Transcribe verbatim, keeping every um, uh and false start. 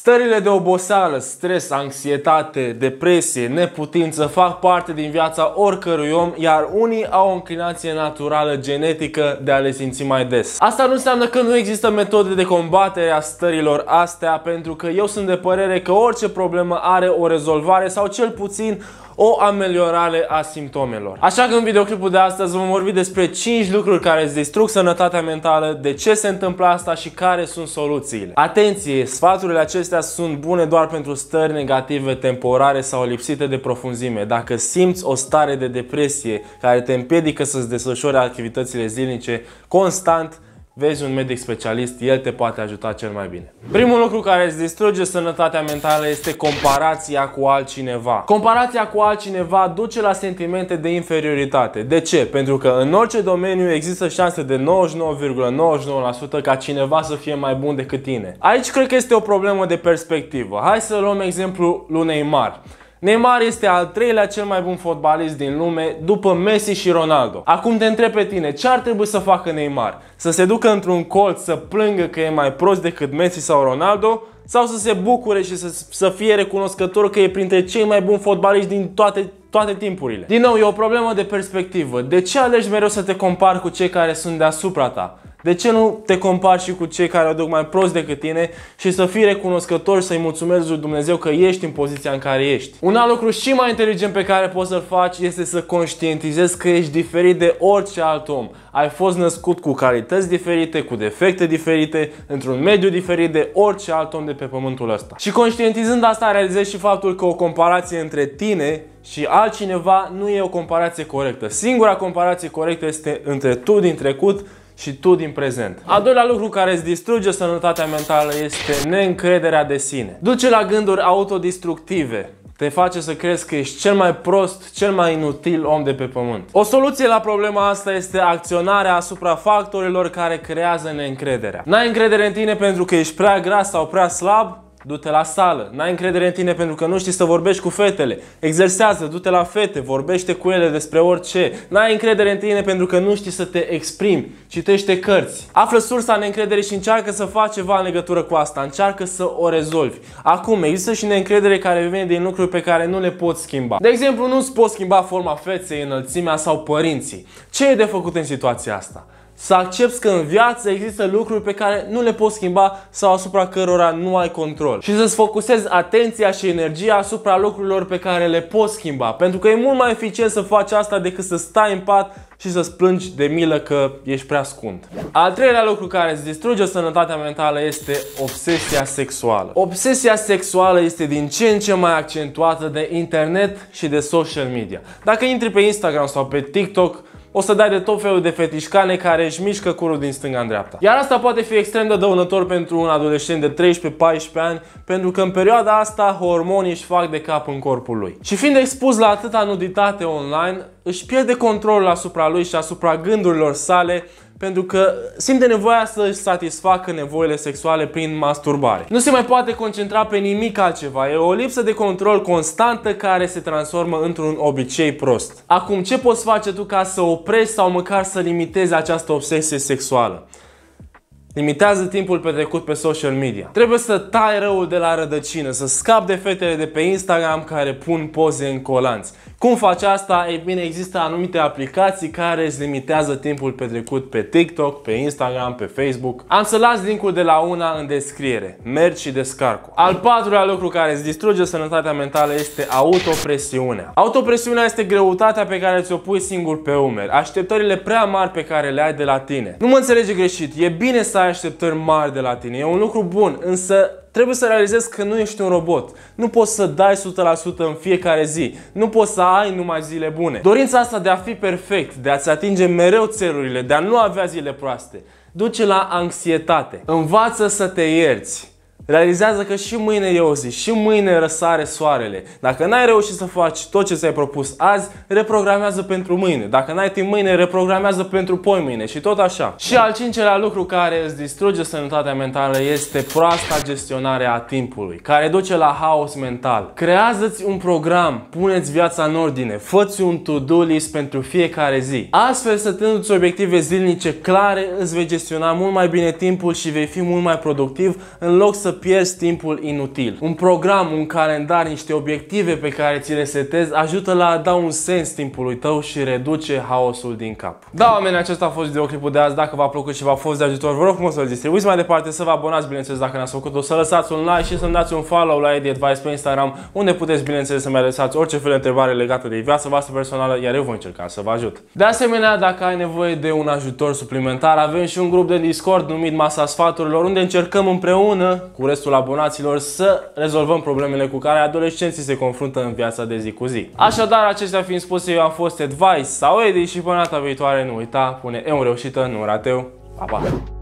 Stările de oboseală, stres, anxietate, depresie, neputință fac parte din viața oricărui om, iar unii au o înclinație naturală genetică de a le simți mai des. Asta nu înseamnă că nu există metode de combatere a stărilor astea, pentru că eu sunt de părere că orice problemă are o rezolvare sau cel puțin o ameliorare a simptomelor. Așa că în videoclipul de astăzi vom vorbi despre cinci lucruri care îți distrug sănătatea mentală, de ce se întâmplă asta și care sunt soluțiile. Atenție! Sfaturile acestea sunt bune doar pentru stări negative temporare sau lipsite de profunzime. Dacă simți o stare de depresie care te împiedică să-ți desfășori activitățile zilnice constant, vezi un medic specialist, el te poate ajuta cel mai bine. Primul lucru care îți distruge sănătatea mentală este comparația cu altcineva. Comparația cu altcineva duce la sentimente de inferioritate. De ce? Pentru că în orice domeniu există șanse de nouăzeci și nouă virgulă nouăzeci și nouă la sută ca cineva să fie mai bun decât tine. Aici cred că este o problemă de perspectivă. Hai să luăm exemplul lui Neymar. Neymar este al treilea cel mai bun fotbalist din lume după Messi și Ronaldo. Acum te întreb pe tine, ce ar trebui să facă Neymar? Să se ducă într-un colț să plângă că e mai prost decât Messi sau Ronaldo? Sau să se bucure și să, să fie recunoscător că e printre cei mai buni fotbaliști din toate, toate timpurile? Din nou, e o problemă de perspectivă. De ce alegi mereu să te compari cu cei care sunt deasupra ta? De ce nu te compari și cu cei care o duc mai prost decât tine și să fii recunoscător, să-i mulțumezi lui Dumnezeu că ești în poziția în care ești? Un alt lucru și mai inteligent pe care poți să-l faci este să conștientizezi că ești diferit de orice alt om. Ai fost născut cu calități diferite, cu defecte diferite, într-un mediu diferit de orice alt om de pe pământul ăsta. Și conștientizând asta, realizezi și faptul că o comparație între tine și altcineva nu e o comparație corectă. Singura comparație corectă este între tu din trecut și tu din prezent. Al doilea lucru care îți distruge sănătatea mentală este neîncrederea de sine. Duce la gânduri autodistructive. Te face să crezi că ești cel mai prost, cel mai inutil om de pe pământ. O soluție la problema asta este acționarea asupra factorilor care creează neîncrederea. N-ai încredere în tine pentru că ești prea gras sau prea slab? Du-te la sală. N-ai încredere în tine pentru că nu știi să vorbești cu fetele? Exersează, du-te la fete, vorbește cu ele despre orice. N-ai încredere în tine pentru că nu știi să te exprimi? Citește cărți. Află sursa neîncrederii și încearcă să faci ceva în legătură cu asta. Încearcă să o rezolvi. Acum, există și neîncredere care vine din lucruri pe care nu le poți schimba. De exemplu, nu-ți poți schimba forma feței, înălțimea sau părinții. Ce e de făcut în situația asta? Să accepti că în viață există lucruri pe care nu le poți schimba sau asupra cărora nu ai control. Și să-ți focusezi atenția și energia asupra lucrurilor pe care le poți schimba. Pentru că e mult mai eficient să faci asta decât să stai în pat și să-ți plângi de milă că ești prea scund. Al treilea lucru care îți distruge sănătatea mentală este obsesia sexuală. Obsesia sexuală este din ce în ce mai accentuată de internet și de social media. Dacă intri pe Instagram sau pe TikTok, o să dai de tot felul de fetișcane care își mișcă curul din stânga în dreapta. Iar asta poate fi extrem de dăunător pentru un adolescent de treisprezece paisprezece ani, pentru că în perioada asta hormonii își fac de cap în corpul lui. Și fiind expus la atâta nuditate online, își pierde controlul asupra lui și asupra gândurilor sale, pentru că simte nevoia să își satisfacă nevoile sexuale prin masturbare. Nu se mai poate concentra pe nimic altceva. E o lipsă de control constantă care se transformă într-un obicei prost. Acum, ce poți face tu ca să oprești sau măcar să limitezi această obsesie sexuală? Limitează timpul petrecut pe social media. Trebuie să tai răul de la rădăcină, să scapi de fetele de pe Instagram care pun poze în colanți. Cum faci asta? Ei bine, există anumite aplicații care îți limitează timpul petrecut pe TikTok, pe Instagram, pe Facebook. Am să las linkul de la una în descriere. Mergi și descarcă. Al patrulea lucru care îți distruge sănătatea mentală este autopresiunea. Autopresiunea este greutatea pe care ți-o pui singur pe umeri, așteptările prea mari pe care le ai de la tine. Nu mă înțelege greșit, e bine să ai așteptări mari de la tine, e un lucru bun, însă trebuie să realizezi că nu ești un robot. Nu poți să dai o sută la sută în fiecare zi. Nu poți să ai numai zile bune. Dorința asta de a fi perfect, de a-ți atinge mereu țelurile, de a nu avea zile proaste, duce la anxietate. Învață să te ierți. Realizează că și mâine e o zi, și mâine răsare soarele. Dacă n-ai reușit să faci tot ce ți-ai propus azi, reprogramează pentru mâine. Dacă n-ai timp mâine, reprogramează pentru poimâine și tot așa. Și al cincelea lucru care îți distruge sănătatea mentală este proasta gestionare a timpului, care duce la haos mental. Creează-ți un program, puneți viața în ordine, fă-ți un to-do list pentru fiecare zi. Astfel, setându-ți obiective zilnice clare, îți vei gestiona mult mai bine timpul și vei fi mult mai productiv în loc să să pierzi timpul inutil. Un program, un calendar, niște obiective pe care ți le setezi ajută la a da un sens timpului tău și reduce haosul din cap. Da, oameni, acesta a fost videoclipul de azi. Dacă v-a plăcut și v-a fost de ajutor, vă rog frumos să-l distribuiți mai departe, să vă abonați, bineînțeles, dacă n-ați făcut-o, să lăsați un like și să-mi dați un follow la Edi Advice pe Instagram, unde puteți, bineînțeles, să-mi adresați orice fel de întrebare legată de viața voastră personală, iar eu voi încerca să vă ajut. De asemenea, dacă ai nevoie de un ajutor suplimentar, avem și un grup de Discord numit Masa Sfaturilor, unde încercăm împreună cu restul abonaților să rezolvăm problemele cu care adolescenții se confruntă în viața de zi cu zi. Așadar, acestea fiind spuse, eu am fost Advice sau Edi și până data viitoare nu uita, pune eu reușită, nu rateu. Pa, pa!